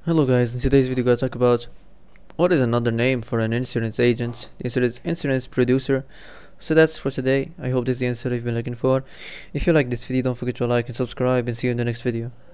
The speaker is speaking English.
Hello guys, in today's video we're gonna talk about what is another name for an insurance agent. The answer is insurance producer. So that's for today. I hope this is the answer you've been looking for. If you like this video, don't forget to like and subscribe, and see you in the next video.